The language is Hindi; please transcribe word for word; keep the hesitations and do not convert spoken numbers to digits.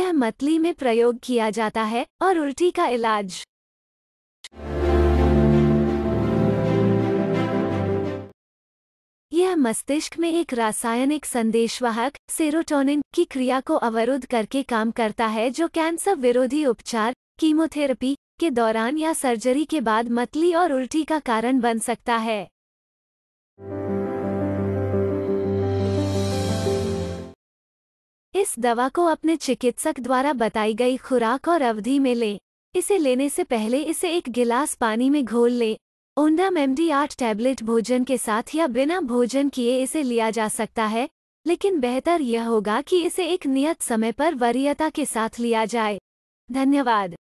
यह मतली में प्रयोग किया जाता है और उल्टी का इलाज। यह मस्तिष्क में एक रासायनिक संदेशवाहक सेरोटोनिन की क्रिया को अवरुद्ध करके काम करता है, जो कैंसर विरोधी उपचार, कीमोथेरेपी के दौरान या सर्जरी के बाद मतली और उल्टी का कारण बन सकता है। इस दवा को अपने चिकित्सक द्वारा बताई गई खुराक और अवधि में लें। इसे लेने से पहले इसे एक गिलास पानी में घोल लें। ओंडाम एमडी आठ टैबलेट भोजन के साथ या बिना भोजन किए इसे लिया जा सकता है, लेकिन बेहतर यह होगा कि इसे एक नियत समय पर वरीयता के साथ लिया जाए। धन्यवाद।